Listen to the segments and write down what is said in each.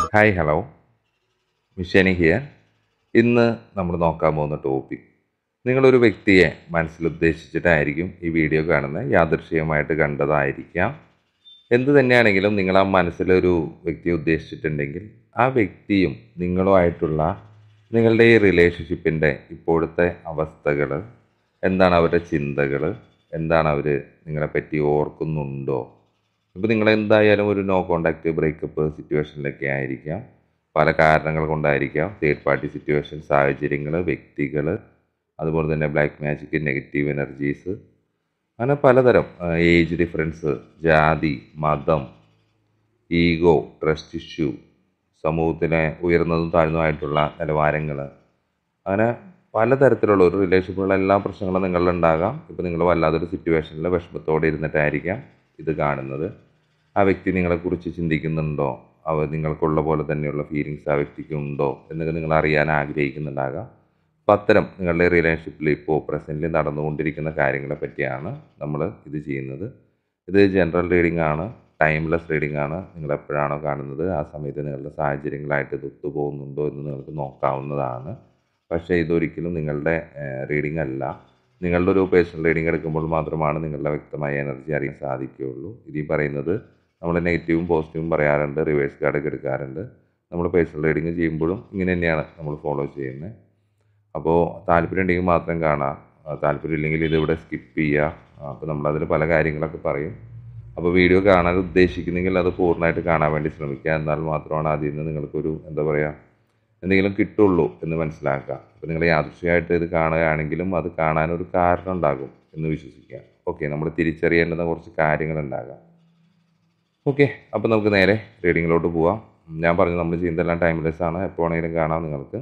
Hi hello, മിഷേനി here. ഇന്ന് നമ്മൾ നോക്കാൻ പോകുന്ന ടോപ്പിക്, നിങ്ങളൊരു വ്യക്തിയെ മനസ്സിലുദ്ദേശിച്ചിട്ടായിരിക്കും ഈ വീഡിയോ കാണുന്നത്. യാദൃശ്ചികമായിട്ട് കണ്ടതായിരിക്കാം. എന്തു തന്നെയാണെങ്കിലും നിങ്ങൾ ആ മനസ്സിലൊരു വ്യക്തിയെ ഉദ്ദേശിച്ചിട്ടുണ്ടെങ്കിൽ ആ വ്യക്തിയും നിങ്ങളുമായിട്ടുള്ള നിങ്ങളുടെ ഈ റിലേഷൻഷിപ്പിൻ്റെ ഇപ്പോഴത്തെ അവസ്ഥകൾ എന്താണ്, അവരുടെ ചിന്തകൾ എന്താണ്, അവർ നിങ്ങളെപ്പറ്റി ഓർക്കുന്നുണ്ടോ? ഇപ്പോൾ നിങ്ങളെന്തായാലും ഒരു നോ കോണ്ടാക്റ്റ് ബ്രേക്കപ്പ് സിറ്റുവേഷനിലൊക്കെ ആയിരിക്കാം. പല കാരണങ്ങൾ കൊണ്ടായിരിക്കാം. തേർഡ് പാർട്ടി സിറ്റുവേഷൻ, സാഹചര്യങ്ങൾ, വ്യക്തികൾ, അതുപോലെ തന്നെ ബ്ലാക്ക് മാജിക്, നെഗറ്റീവ് എനർജീസ്, അങ്ങനെ പലതരം, ഏജ് ഡിഫറൻസ്, ജാതി, മതം, ഈഗോ, ട്രസ്റ്റ് ഇഷ്യൂ, സമൂഹത്തിലെ ഉയർന്നതും താഴ്ന്നതുമായിട്ടുള്ള നിലവാരങ്ങൾ, അങ്ങനെ പലതരത്തിലുള്ള ഒരു റിലേഷൻഷിപ്പുള്ള എല്ലാ പ്രശ്നങ്ങളും നിങ്ങളിലുണ്ടാകാം. ഇപ്പോൾ നിങ്ങൾ വല്ലാത്തൊരു സിറ്റുവേഷനിൽ വിഷമത്തോടെ ഇരുന്നിട്ടായിരിക്കാം ഇത് കാണുന്നത്. ആ വ്യക്തി നിങ്ങളെക്കുറിച്ച് ചിന്തിക്കുന്നുണ്ടോ, നിങ്ങൾക്കുള്ള പോലെ തന്നെയുള്ള ഫീലിങ്സ് ആ വ്യക്തിക്ക് ഉണ്ടോ എന്നൊക്കെ നിങ്ങൾ അറിയാൻ ആഗ്രഹിക്കുന്നുണ്ടാകാം. അപ്പം അത്തരം നിങ്ങളുടെ റിലേഷൻഷിപ്പിൽ ഇപ്പോൾ പ്രസൻ്റിൽ നടന്നുകൊണ്ടിരിക്കുന്ന കാര്യങ്ങളെ പറ്റിയാണ് നമ്മൾ ഇത് ചെയ്യുന്നത്. ഇത് ജനറൽ റീഡിംഗ് ആണ്, ടൈംലെസ് റീഡിംഗ് ആണ്. നിങ്ങൾ എപ്പോഴാണോ കാണുന്നത് ആ സമയത്ത് നിങ്ങളുടെ സാഹചര്യങ്ങളായിട്ട് ഇത് ഒത്തുപോകുന്നുണ്ടോ എന്ന് നിങ്ങൾക്ക് നോക്കാവുന്നതാണ്. പക്ഷേ ഇതൊരിക്കലും നിങ്ങളുടെ റീഡിംഗ് അല്ല. നിങ്ങളുടെ ഒരു പേഴ്സണൽ റീഡിംഗ് എടുക്കുമ്പോൾ മാത്രമാണ് നിങ്ങളുടെ വ്യക്തമായ എനർജി അറിയാൻ സാധിക്കുകയുള്ളൂ. ഇതീ പറയുന്നത് നമ്മൾ നെഗറ്റീവും പോസിറ്റീവും പറയാറുണ്ട്, റിവേഴ്സ് കാർഡൊക്കെ എടുക്കാറുണ്ട്. നമ്മൾ പേഴ്സണൽ റീഡിംഗ് ചെയ്യുമ്പോഴും ഇങ്ങനെ തന്നെയാണ് നമ്മൾ ഫോളോ ചെയ്യുന്നത്. അപ്പോൾ താല്പര്യം ഉണ്ടെങ്കിൽ മാത്രം കാണാം, താല്പര്യം ഇല്ലെങ്കിൽ ഇതിവിടെ സ്കിപ്പ് ചെയ്യുക. അപ്പോൾ നമ്മളതിൽ പല കാര്യങ്ങളൊക്കെ പറയും. അപ്പോൾ വീഡിയോ കാണാൻ ഉദ്ദേശിക്കുന്നെങ്കിൽ അത് പൂർണ്ണമായിട്ട് കാണാൻ വേണ്ടി ശ്രമിക്കുക. എന്നാൽ മാത്രമാണ് അതിൽ നിന്ന് നിങ്ങൾക്കൊരു എന്താ പറയുക, എന്തെങ്കിലും കിട്ടുള്ളൂ എന്ന് മനസ്സിലാക്കുക. അപ്പോൾ നിങ്ങൾ യാദൃശ്ചികമായിട്ട് ഇത് കാണുകയാണെങ്കിലും അത് കാണാനൊരു കാരണം ഉണ്ടാകും എന്ന് വിശ്വസിക്കുക. ഓക്കെ, നമ്മൾ തിരിച്ചറിയേണ്ടുന്ന കുറച്ച് കാര്യങ്ങളുണ്ടാകാം. ഓക്കെ, അപ്പോൾ നമുക്ക് നേരെ റീഡിങ്ങിലോട്ട് പോവാം. ഞാൻ പറഞ്ഞു നമ്മൾ ചെയ്യുന്നതെല്ലാം ടൈംലെസ് ആണ്, എപ്പോൾ വേണമെങ്കിലും കാണാം നിങ്ങൾക്ക്.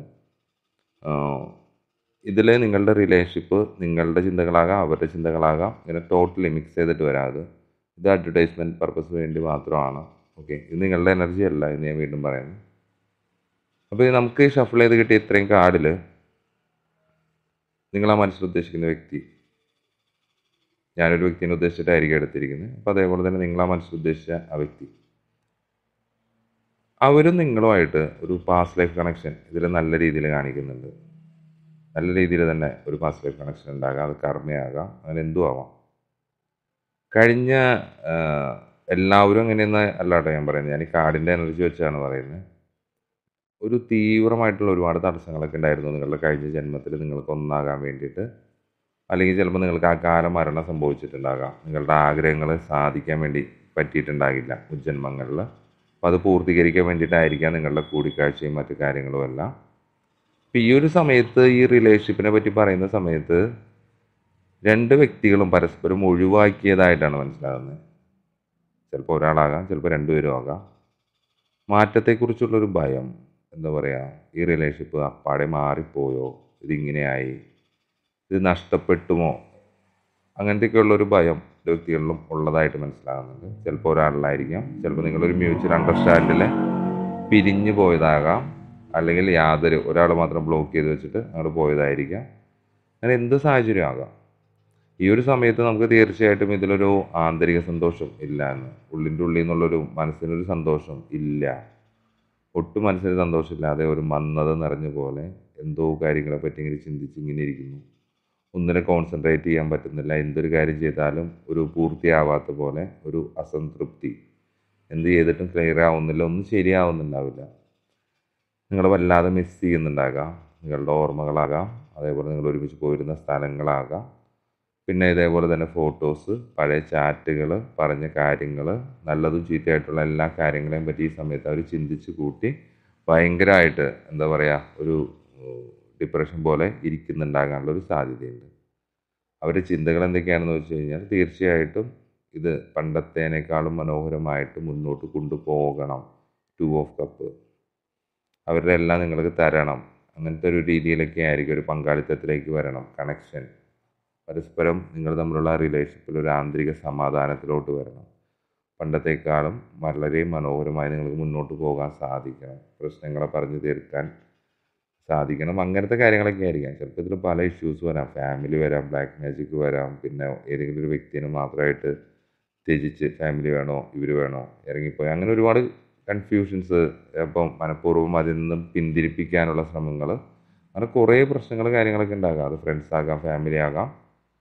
ഇതിൽ നിങ്ങളുടെ റിലേഷൻഷിപ്പ് നിങ്ങളുടെ ചിന്തകളാകാം, അവരുടെ ചിന്തകളാകാം, ഇങ്ങനെ ടോട്ടലി മിക്സ് ചെയ്തിട്ട് വരാതെ. ഇത് അഡ്വർടൈസ്മെൻറ്റ് പർപ്പസ് വേണ്ടി മാത്രമാണ്. ഓക്കെ, ഇത് നിങ്ങളുടെ എനർജി അല്ല എന്ന് ഞാൻ വീണ്ടും പറയുന്നു. അപ്പോൾ നമുക്ക് ഷഫിൾ ചെയ്ത് കിട്ടിയ ഇത്രയും കാർഡിൽ നിങ്ങളാ മനസ്സിൽ ഉദ്ദേശിക്കുന്ന വ്യക്തി, ഞാനൊരു വ്യക്തിനെ ഉദ്ദേശിച്ചിട്ടായിരിക്കും എടുത്തിരിക്കുന്നത്. അപ്പോൾ അതേപോലെ തന്നെ നിങ്ങളാ മനസ്സിൽ ഉദ്ദേശിച്ച ആ വ്യക്തി, അവരും നിങ്ങളുമായിട്ട് ഒരു പാസ്റ്റ് ലൈഫ് കണക്ഷൻ ഇതിൽ നല്ല രീതിയിൽ കാണിക്കുന്നുണ്ട്. നല്ല രീതിയിൽ തന്നെ ഒരു പാസ്റ്റ് ലൈഫ് കണക്ഷൻ ഉണ്ടാകാം. അത് കർമ്മയാകാം, അങ്ങനെ എന്തും ആവാം. കഴിഞ്ഞ എല്ലാവരും അങ്ങനെയൊന്നും അല്ലാട്ടോ ഞാൻ പറയുന്നത്. ഞാൻ ഈ കാർഡിൻ്റെ എനർജി വെച്ചാണ് പറയുന്നത്. ഒരു തീവ്രമായിട്ടുള്ള ഒരുപാട് തടസ്സങ്ങളൊക്കെ ഉണ്ടായിരുന്നു നിങ്ങളുടെ കഴിഞ്ഞ ജന്മത്തിൽ നിങ്ങൾക്ക് ഒന്നാകാൻ വേണ്ടിയിട്ട്. അല്ലെങ്കിൽ ചിലപ്പോൾ നിങ്ങൾക്ക് അകാല മരണം സംഭവിച്ചിട്ടുണ്ടാകാം. നിങ്ങളുടെ ആഗ്രഹങ്ങൾ സാധിക്കാൻ വേണ്ടി പറ്റിയിട്ടുണ്ടാകില്ല മുജ്ജന്മങ്ങളിൽ. അപ്പോൾ അത് പൂർത്തീകരിക്കാൻ വേണ്ടിയിട്ടായിരിക്കാം നിങ്ങളുടെ കൂടിക്കാഴ്ചയും മറ്റു കാര്യങ്ങളും എല്ലാം. അപ്പോൾ ഈ ഒരു സമയത്ത്, ഈ റിലേഷൻഷിപ്പിനെ പറ്റി പറയുന്ന സമയത്ത്, രണ്ട് വ്യക്തികളും പരസ്പരം ഒഴിവാക്കിയതായിട്ടാണ് മനസ്സിലാകുന്നത്. ചിലപ്പോൾ ഒരാളാകാം, ചിലപ്പോൾ രണ്ടുപേരും ആകാം. മാറ്റത്തെക്കുറിച്ചുള്ളൊരു ഭയം, എന്താ പറയുക, ഈ റിലേഷൻഷിപ്പ് അപ്പാടെ മാറിപ്പോയോ, ഇതിങ്ങനെയായി, ഇത് നഷ്ടപ്പെട്ടുമോ, അങ്ങനത്തെയൊക്കെയുള്ളൊരു ഭയം വ്യക്തികളിലും ഉള്ളതായിട്ട് മനസ്സിലാകുന്നുണ്ട്. ചിലപ്പോൾ ഒരാളിലായിരിക്കാം, ചിലപ്പോൾ നിങ്ങളൊരു മ്യൂച്വൽ അണ്ടർസ്റ്റാൻഡിൽ പിരിഞ്ഞു പോയതാകാം, അല്ലെങ്കിൽ ഒരാൾ മാത്രം ബ്ലോക്ക് ചെയ്ത് വെച്ചിട്ട് അങ്ങോട്ട് പോയതായിരിക്കാം. അങ്ങനെ എന്ത് സാഹചര്യം ആകാം. ഈ ഒരു സമയത്ത് നമുക്ക് തീർച്ചയായിട്ടും ഇതിലൊരു ആന്തരിക സന്തോഷം ഇല്ല എന്ന്, ഉള്ളിൻ്റെ ഉള്ളിൽ നിന്നുള്ളൊരു മനസ്സിനൊരു സന്തോഷം ഇല്ല. ഒട്ടും മനസ്സിന് സന്തോഷമില്ലാതെ ഒരു മന്ദത നിറഞ്ഞ പോലെ എന്തോ കാര്യങ്ങളെ പറ്റി ഇങ്ങനെ ചിന്തിച്ച് ഇങ്ങനെ ഇരിക്കുന്നു. ഒന്നിനെ കോൺസെൻട്രേറ്റ് ചെയ്യാൻ പറ്റുന്നില്ല. എന്തൊരു കാര്യം ചെയ്താലും ഒരു പൂർത്തിയാവാത്ത പോലെ ഒരു അസംതൃപ്തി. എന്ത് ചെയ്തിട്ടും ക്ലിയർ ആവുന്നില്ല, ഒന്നും ശരിയാവുന്നുണ്ടാവില്ല. നിങ്ങൾ വല്ലാതെ മിസ് ചെയ്യുന്നുണ്ടാകാം. നിങ്ങളുടെ ഓർമ്മകളാകാം, അതേപോലെ നിങ്ങൾ ഒരുമിച്ച് പോയിരുന്ന സ്ഥലങ്ങളാകാം. പിന്നെ ഇതേപോലെ തന്നെ ഫോട്ടോസ്, പഴയ ചാറ്റുകൾ, പറഞ്ഞ കാര്യങ്ങൾ, നല്ലതും ചീത്തയായിട്ടുള്ള എല്ലാ കാര്യങ്ങളെയും പറ്റി ഈ സമയത്ത് അവർ ചിന്തിച്ച് കൂട്ടി ഭയങ്കരമായിട്ട് എന്താ പറയുക, ഒരു ഡിപ്രഷൻ പോലെ ഇരിക്കുന്നുണ്ടാകാനുള്ളൊരു സാധ്യതയുണ്ട്. അവരുടെ ചിന്തകൾ എന്തൊക്കെയാണെന്ന് വെച്ച് കഴിഞ്ഞാൽ, തീർച്ചയായിട്ടും ഇത് പണ്ടത്തേനേക്കാളും മനോഹരമായിട്ട് മുന്നോട്ട് കൊണ്ടുപോകണം. 2 ഓഫ് കപ്പ് അവരുടെ എല്ലാം നിങ്ങൾക്ക് തരണം. അങ്ങനത്തെ ഒരു രീതിയിലൊക്കെ ആയിരിക്കും. ഒരു പങ്കാളിത്തത്തിലേക്ക് വരണം, കണക്ഷൻ, പരസ്പരം നിങ്ങൾ തമ്മിലുള്ള റിലേഷൻഷിപ്പിൽ ഒരു ആന്തരിക സമാധാനത്തിലോട്ട് വരണം. പണ്ടത്തേക്കാളും വളരെ മനോഹരമായി നിങ്ങൾക്ക് മുന്നോട്ട് പോകാൻ സാധിക്കണം. പ്രശ്നങ്ങളെ പറഞ്ഞു തീർക്കാൻ സാധിക്കണം. അങ്ങനത്തെ കാര്യങ്ങളൊക്കെ ആയിരിക്കാം. ചിലപ്പോൾ ഇതിൽ പല ഇഷ്യൂസ് വരാം. ഫാമിലി വരാം, ബ്ലാക്ക് മാജിക് വരാം. പിന്നെ ഏതെങ്കിലും ഒരു വ്യക്തിനെ മാത്രമായിട്ട് ത്യജിച്ച് ഫാമിലി വേണോ, ഇവർ വേണോ, ഇറങ്ങിപ്പോയി, അങ്ങനെ ഒരുപാട് കൺഫ്യൂഷൻസ്, ഇപ്പം മനഃപൂർവ്വം അതിൽ നിന്നും പിന്തിരിപ്പിക്കാനുള്ള ശ്രമങ്ങൾ, അങ്ങനെ കുറേ പ്രശ്നങ്ങൾ കാര്യങ്ങളൊക്കെ ഉണ്ടാകാം. അത് ഫ്രണ്ട്സ് ആകാം, ഫാമിലി ആകാം.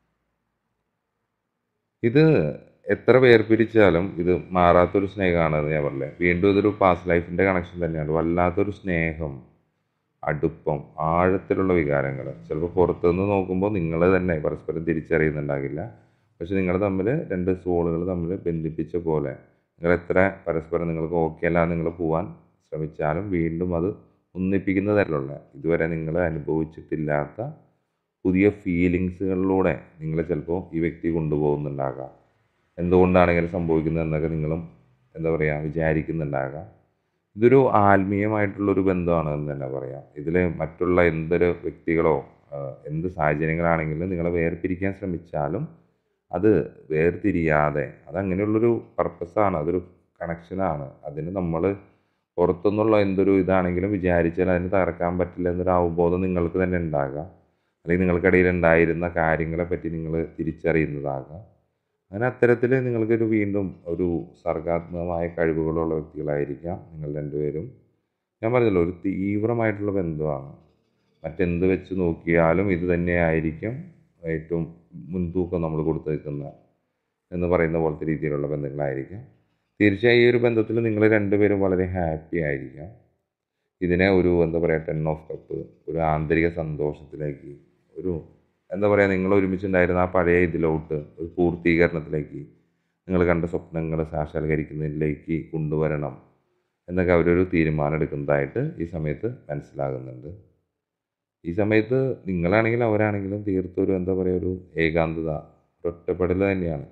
ഇത് എത്ര വേർപിരിച്ചാലും ഇത് മാറാത്തൊരു സ്നേഹമാണെന്ന് ഞാൻ പറഞ്ഞില്ലേ. വീണ്ടും ഇതൊരു പാസ്റ്റ് ലൈഫിൻ്റെ കണക്ഷൻ തന്നെയാണ്. വല്ലാത്തൊരു സ്നേഹം, അടുപ്പം, ആഴത്തിലുള്ള വികാരങ്ങൾ. ചിലപ്പോൾ പുറത്തുനിന്ന് നോക്കുമ്പോൾ നിങ്ങൾ തന്നെ പരസ്പരം തിരിച്ചറിയുന്നുണ്ടാകില്ല. പക്ഷെ നിങ്ങൾ തമ്മിൽ രണ്ട് സോളുകൾ തമ്മിൽ ബന്ധിപ്പിച്ച പോലെ നിങ്ങൾ എത്ര പരസ്പരം നിങ്ങൾക്ക് ഓക്കെ അല്ല നിങ്ങൾ പോകാൻ ശ്രമിച്ചാലും വീണ്ടും അത് ഒന്നിപ്പിക്കുന്ന തരത്തിലുള്ള ഇതുവരെ നിങ്ങൾ അനുഭവിച്ചിട്ടില്ലാത്ത പുതിയ ഫീലിങ്സുകളിലൂടെ നിങ്ങൾ ചിലപ്പോൾ ഈ വ്യക്തി കൊണ്ടുപോകുന്നുണ്ടാകാം. എന്തുകൊണ്ടാണ് ഇങ്ങനെ സംഭവിക്കുന്നത് എന്നൊക്കെ നിങ്ങളും എന്താ പറയുക വിചാരിക്കുന്നുണ്ടാകാം. ഇതൊരു ആത്മീയമായിട്ടുള്ളൊരു ബന്ധമാണ് എന്ന് തന്നെ പറയാം. ഇതിൽ മറ്റുള്ള എന്തൊരു വ്യക്തികളോ എന്ത് സാഹചര്യങ്ങളാണെങ്കിലും നിങ്ങളെ വേർപിരിക്കാൻ ശ്രമിച്ചാലും അത് വേർതിരിയാതെ അതങ്ങനെയുള്ളൊരു പർപ്പസാണ്, അതൊരു കണക്ഷനാണ്. അതിന് നമ്മൾ പുറത്തുനിന്നുള്ള എന്തൊരു ഇതാണെങ്കിലും വിചാരിച്ചാൽ അതിന് തകർക്കാൻ പറ്റില്ല എന്നൊരു അവബോധം നിങ്ങൾക്ക് തന്നെ ഉണ്ടാകാം. അല്ലെങ്കിൽ നിങ്ങൾക്കിടയിൽ ഉണ്ടായിരുന്ന കാര്യങ്ങളെപ്പറ്റി നിങ്ങൾ തിരിച്ചറിയുന്നതാകാം. അങ്ങനെ അത്തരത്തിൽ നിങ്ങൾക്കൊരു വീണ്ടും ഒരു സർഗാത്മകമായ കഴിവുകളുള്ള വ്യക്തികളായിരിക്കാം നിങ്ങൾ രണ്ടുപേരും. ഞാൻ പറഞ്ഞല്ലോ, ഒരു തീവ്രമായിട്ടുള്ള ബന്ധമാണ്. മറ്റെന്ത് വെച്ച് നോക്കിയാലും ഇത് തന്നെയായിരിക്കും ഏറ്റവും മുൻതൂക്കം നമ്മൾ കൊടുത്തു നിൽക്കുന്ന എന്ന് പറയുന്ന പോലത്തെ രീതിയിലുള്ള ബന്ധങ്ങളായിരിക്കാം. തീർച്ചയായും ഈ ഒരു ബന്ധത്തിൽ നിങ്ങൾ രണ്ടുപേരും വളരെ ഹാപ്പി ആയിരിക്കാം. ഇതിനെ ഒരു എന്താ പറയുക 10 ഓഫ് കപ്പ്, ഒരു ആന്തരിക സന്തോഷത്തിലേക്ക്, ഒരു എന്താ പറയുക നിങ്ങൾ ഒരുമിച്ചുണ്ടായിരുന്ന ആ പഴയ ഇതിലോട്ട് ഒരു പൂർത്തീകരണത്തിലേക്ക്, നിങ്ങൾ കണ്ട സ്വപ്നങ്ങൾ സാക്ഷാത്കരിക്കുന്നതിലേക്ക് കൊണ്ടുവരണം എന്നൊക്കെ അവരൊരു തീരുമാനം എടുക്കുന്നതായിട്ട് ഈ സമയത്ത് മനസ്സിലാകുന്നുണ്ട്. ഈ സമയത്ത് നിങ്ങളാണെങ്കിലും അവരാണെങ്കിലും തീർത്തൊരു എന്താ പറയുക ഒരു ഏകാന്തത, ഒറ്റപ്പെടൽ തന്നെയാണ്.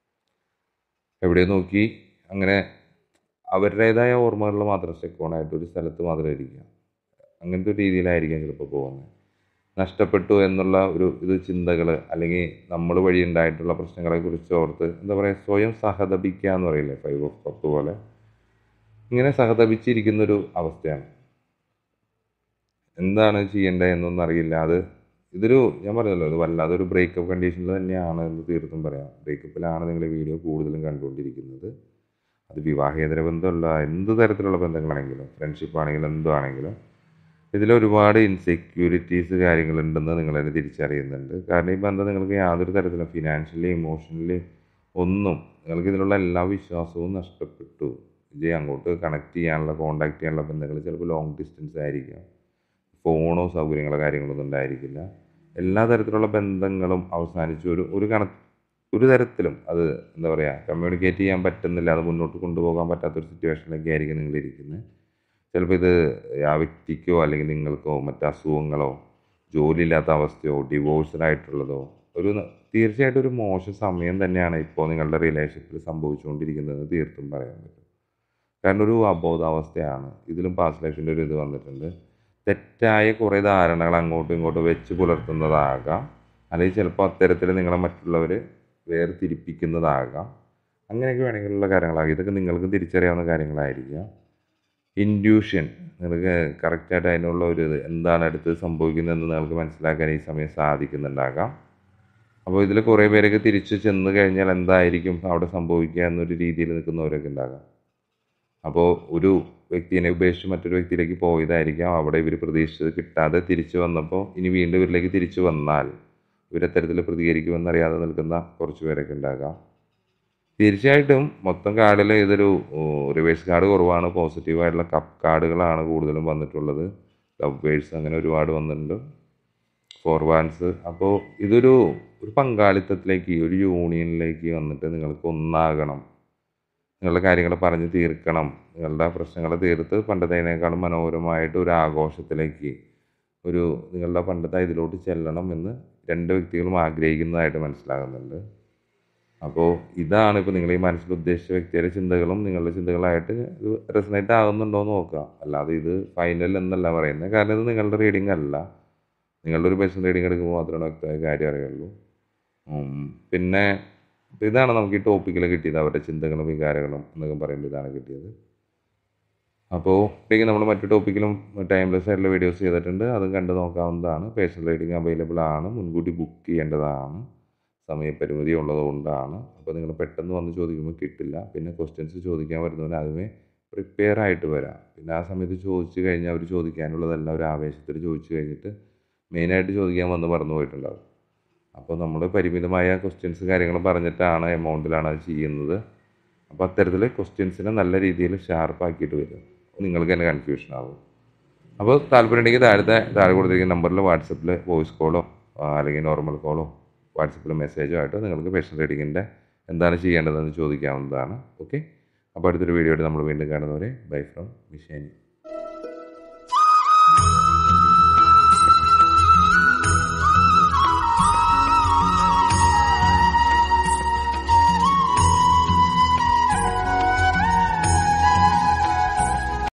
എവിടെ നോക്കി അങ്ങനെ അവരുടേതായ ഓർമ്മകളിൽ മാത്രം സ്റ്റെക്കോണായിട്ട് ഒരു സ്ഥലത്ത് മാത്രം ഇരിക്കുക, അങ്ങനത്തെ ഒരു രീതിയിലായിരിക്കാം ചിലപ്പോൾ പോകുന്നത്. നഷ്ടപ്പെട്ടു എന്നുള്ള ഒരു ചിന്തകൾ, അല്ലെങ്കിൽ നമ്മൾ വഴി ഉണ്ടായിട്ടുള്ള പ്രശ്നങ്ങളെക്കുറിച്ച് ഓർത്ത് എന്താ പറയുക സ്വയം സഹതപിക്കുക എന്ന് പറയില്ലേ, 5 ഓഫ് കപ്പ് പോലെ ഇങ്ങനെ സഹതപിച്ചിരിക്കുന്നൊരു അവസ്ഥയാണ്. എന്താണ് ചെയ്യേണ്ടത് എന്നൊന്നും അറിയില്ല. ഇതൊരു ഞാൻ പറഞ്ഞല്ലോ, ഇത് വല്ലാതെ ഒരു ബ്രേക്കപ്പ് കണ്ടീഷനിൽ തന്നെയാണ് എന്ന് തീർത്തും പറയാം. ബ്രേക്കപ്പിലാണ് നിങ്ങൾ വീഡിയോ കൂടുതലും കണ്ടുകൊണ്ടിരിക്കുന്നത്. അത് വിവാഹേതര ബന്ധമല്ല, എന്ത് തരത്തിലുള്ള ബന്ധങ്ങളാണെങ്കിലും ഫ്രണ്ട്ഷിപ്പ് ആണെങ്കിലും എന്താണെങ്കിലും ഇതിലൊരുപാട് ഇൻസെക്യൂരിറ്റീസ് കാര്യങ്ങളുണ്ടെന്ന് നിങ്ങളതിനെ തിരിച്ചറിയുന്നുണ്ട്. കാരണം ഈ ബന്ധം നിങ്ങൾക്ക് യാതൊരു തരത്തിലും ഫിനാൻഷ്യലി ഇമോഷണലി ഒന്നും നിങ്ങൾക്ക് ഇതിലുള്ള എല്ലാ വിശ്വാസവും നഷ്ടപ്പെട്ടു. ഇത് അങ്ങോട്ട് കണക്ട് ചെയ്യാനുള്ള കോണ്ടാക്ട് ചെയ്യാനുള്ള ബന്ധങ്ങൾ ചിലപ്പോൾ ലോങ് ഡിസ്റ്റൻസ് ആയിരിക്കാം. ഫോണോ സൗകര്യങ്ങളോ കാര്യങ്ങളൊന്നും ഉണ്ടായിരിക്കില്ല. എല്ലാ തരത്തിലുള്ള ബന്ധങ്ങളും അവസാനിച്ച് ഒരു തരത്തിലും അത് എന്താ പറയുക കമ്മ്യൂണിക്കേറ്റ് ചെയ്യാൻ പറ്റുന്നില്ല, അത് മുന്നോട്ട് കൊണ്ടുപോകാൻ പറ്റാത്തൊരു സിറ്റുവേഷനിലൊക്കെ ആയിരിക്കും നിങ്ങളിരിക്കുന്നത്. ചിലപ്പോൾ ഇത് ആ വ്യക്തിക്കോ അല്ലെങ്കിൽ നിങ്ങൾക്കോ മറ്റ് അസുഖങ്ങളോ ജോലിയില്ലാത്ത അവസ്ഥയോ ഡിവോഴ്സ്ഡായിട്ടുള്ളതോ തീർച്ചയായിട്ടും ഒരു മോശം സമയം തന്നെയാണ് ഇപ്പോൾ നിങ്ങളുടെ റിലേഷൻഷിപ്പിൽ സംഭവിച്ചുകൊണ്ടിരിക്കുന്നത് തീർത്തും പറയാൻ പറ്റും. കാരണം ഒരു അബോധാവസ്ഥയാണ്. ഇതിലും പാസ്റ്റ് ലൈഫിൻ്റെ ഒരു ഇത് വന്നിട്ടുണ്ട്. തെറ്റായ കുറേ ധാരണകൾ അങ്ങോട്ടും ഇങ്ങോട്ടും വെച്ച് പുലർത്തുന്നതാകാം, അല്ലെങ്കിൽ ചിലപ്പോൾ അത്തരത്തിൽ നിങ്ങളെ മറ്റുള്ളവർ വേർതിരിപ്പിക്കുന്നതാകാം. അങ്ങനെയൊക്കെ വേണമെങ്കിലുള്ള കാര്യങ്ങളാകാം. ഇതൊക്കെ നിങ്ങൾക്ക് തിരിച്ചറിയാവുന്ന കാര്യങ്ങളായിരിക്കാം. ഇൻഡ്യൂഷൻ, നിങ്ങൾക്ക് കറക്റ്റായിട്ട് അതിനുള്ള ഒരു എന്താണ് അടുത്ത് സംഭവിക്കുന്നതെന്ന് നിങ്ങൾക്ക് മനസ്സിലാക്കാൻ ഈ സമയം സാധിക്കുന്നുണ്ടാകാം. അപ്പോൾ ഇതിൽ കുറേ പേരൊക്കെ തിരിച്ച് ചെന്ന് കഴിഞ്ഞാൽ എന്തായിരിക്കും അവിടെ സംഭവിക്കുക എന്നൊരു രീതിയിൽ നിൽക്കുന്നവരൊക്കെ ഉണ്ടാകാം. അപ്പോൾ ഒരു വ്യക്തിയെ ഉപേക്ഷിച്ച് മറ്റൊരു വ്യക്തിയിലേക്ക് പോയതായിരിക്കാം. അവിടെ ഇവർ പ്രതീക്ഷിച്ചത് കിട്ടാതെ തിരിച്ചു വന്നപ്പോൾ ഇനി വീണ്ടും ഇവരിലേക്ക് തിരിച്ചു വന്നാൽ ഇവരത്തരത്തിൽ പ്രതികരിക്കുമെന്നറിയാതെ നിൽക്കുന്ന കുറച്ച് പേരൊക്കെ ഉണ്ടാകാം. തീർച്ചയായിട്ടും മൊത്തം കാർഡിൽ ഇതൊരു റിവേഴ്സ് കാർഡ് കുറവാണ്. പോസിറ്റീവായിട്ടുള്ള കപ്പ് കാർഡുകളാണ് കൂടുതലും വന്നിട്ടുള്ളത്. ലവേഴ്സ് അങ്ങനെ ഒരുപാട് വന്നിട്ടുണ്ട്. ഫോർവാൻസ്. അപ്പോൾ ഇതൊരു പങ്കാളിത്തത്തിലേക്ക്, ഒരു യൂണിയനിലേക്ക് വന്നിട്ട് നിങ്ങൾക്ക് ഒന്നാകണം, നിങ്ങളുടെ കാര്യങ്ങൾ പറഞ്ഞ് തീർക്കണം, നിങ്ങളുടെ പ്രശ്നങ്ങൾ തീർത്ത് പണ്ടത്തേനേക്കാളും മനോഹരമായിട്ട് ഒരു ആഘോഷത്തിലേക്ക് നിങ്ങളുടെ പണ്ടത്തെ ഇതിലോട്ട് ചെല്ലണം എന്ന് രണ്ട് വ്യക്തികളും ആഗ്രഹിക്കുന്നതായിട്ട് മനസ്സിലാകുന്നുണ്ട്. അപ്പോൾ ഇതാണ് ഇപ്പോൾ നിങ്ങൾ ഈ മനസ്സിൽ ഉദ്ദേശിച്ച വ്യക്തിയുടെ ചിന്തകളും നിങ്ങളുടെ ചിന്തകളായിട്ട് ഇത് റെസണേറ്റ് ആകുന്നുണ്ടോ എന്ന് നോക്കുക. അല്ലാതെ ഇത് ഫൈനൽ എന്നല്ല പറയുന്നത്. കാരണം ഇത് നിങ്ങളുടെ റീഡിംഗ് അല്ല. നിങ്ങളുടെ ഒരു പേഴ്സണൽ റീഡിംഗ് എടുക്കുമ്പോൾ മാത്രമാണ് വ്യക്തമായ കാര്യം അറിയുള്ളൂ. പിന്നെ ഇതാണ് നമുക്ക് ഈ ടോപ്പിക്കിൽ കിട്ടിയത്, അവരുടെ ചിന്തകളും വികാരങ്ങളും എന്നൊക്കെ പറയുമ്പോൾ ഇതാണ് കിട്ടിയത്. അപ്പോൾ ഇല്ലെങ്കിൽ നമ്മൾ മറ്റു ടോപ്പിക്കിലും ടൈംലെസ് ആയിട്ടുള്ള വീഡിയോസ് ചെയ്തിട്ടുണ്ട്, അതും കണ്ടു നോക്കാവുന്നതാണ്. പേഴ്സണൽ റീഡിംഗ് അവൈലബിൾ ആണ്, മുൻകൂട്ടി ബുക്ക് ചെയ്യേണ്ടതാണ്, സമയപരിമിതി ഉള്ളതുകൊണ്ടാണ്. അപ്പോൾ നിങ്ങൾ പെട്ടെന്ന് വന്ന് ചോദിക്കുമ്പോൾ കിട്ടില്ല. പിന്നെ ക്വസ്റ്റ്യൻസ് ചോദിക്കാൻ വരുന്നവന് ആദ്യമേ പ്രിപ്പയർ ആയിട്ട് വരാം. പിന്നെ ആ സമയത്ത് ചോദിച്ചു കഴിഞ്ഞാൽ അവർ ചോദിക്കാനുള്ളതെല്ലാം ഒരു ആവേശത്തിൽ ചോദിച്ചു കഴിഞ്ഞിട്ട് മെയിനായിട്ട് ചോദിക്കാൻ വന്ന് മറന്നു പോയിട്ടുണ്ടാകും. അപ്പോൾ നമ്മൾ പരിമിതമായ ക്വസ്റ്റ്യൻസ് കാര്യങ്ങൾ പറഞ്ഞിട്ടാണ് എമൗണ്ടിലാണ് അത് ചെയ്യുന്നത്. അപ്പോൾ അത്തരത്തിൽ ക്വസ്റ്റ്യൻസിനെ നല്ല രീതിയിൽ ഷാർപ്പാക്കിയിട്ട് വരും. നിങ്ങൾക്ക് തന്നെ കൺഫ്യൂഷൻ ആവും. അപ്പോൾ താല്പര്യമുണ്ടെങ്കിൽ താഴെ കൊടുത്തിരിക്കുന്ന നമ്പറിൽ വാട്സപ്പിൽ വോയിസ് കോളോ അല്ലെങ്കിൽ നോർമൽ കോളോ വാട്സപ്പിൽ മെസ്സേജോ ആയിട്ട് നിങ്ങൾക്ക് പേഴ്സണൽ റീഡിങ്ങിൻ്റെ എന്താണ് ചെയ്യേണ്ടതെന്ന് ചോദിക്കാവുന്നതാണ്. ഓക്കെ, അപ്പോൾ അടുത്തൊരു വീഡിയോ ആയിട്ട് നമ്മൾ വീണ്ടും കാണുന്നവരെ ബൈ ഫ്രം മിഷാനി.